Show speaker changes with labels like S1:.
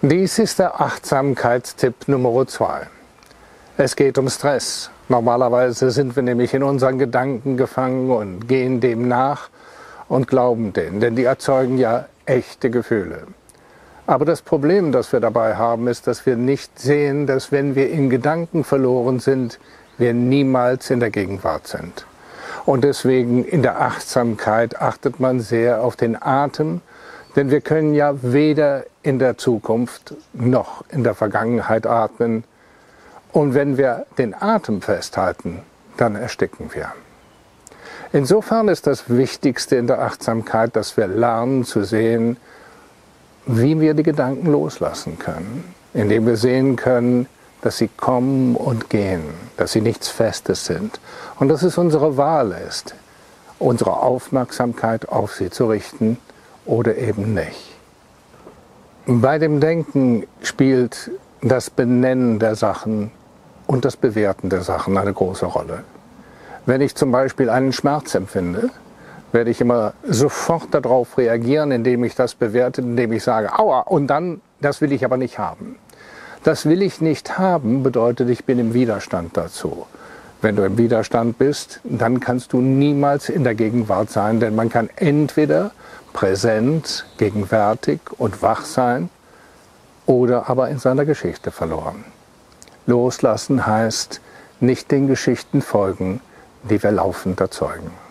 S1: Dies ist der Achtsamkeitstipp Nummer 2. Es geht um Stress. Normalerweise sind wir nämlich in unseren Gedanken gefangen und gehen dem nach und glauben denen, denn die erzeugen ja echte Gefühle. Aber das Problem, das wir dabei haben, ist, dass wir nicht sehen, dass wenn wir in Gedanken verloren sind, wir niemals in der Gegenwart sind. Und deswegen in der Achtsamkeit achtet man sehr auf den Atem, denn wir können ja weder in der Zukunft noch in der Vergangenheit atmen. Und wenn wir den Atem festhalten, dann ersticken wir. Insofern ist das Wichtigste in der Achtsamkeit, dass wir lernen zu sehen, wie wir die Gedanken loslassen können, indem wir sehen können, dass sie kommen und gehen, dass sie nichts Festes sind und dass es unsere Wahl ist, unsere Aufmerksamkeit auf sie zu richten oder eben nicht. Bei dem Denken spielt das Benennen der Sachen und das Bewerten der Sachen eine große Rolle. Wenn ich zum Beispiel einen Schmerz empfinde, werde ich immer sofort darauf reagieren, indem ich das bewerte, indem ich sage, aua, und dann, das will ich aber nicht haben. Das will ich nicht haben bedeutet, ich bin im Widerstand dazu. Wenn du im Widerstand bist, dann kannst du niemals in der Gegenwart sein, denn man kann entweder präsent, gegenwärtig und wach sein oder aber in seiner Geschichte verloren. Loslassen heißt nicht den Geschichten folgen, die wir laufend erzeugen.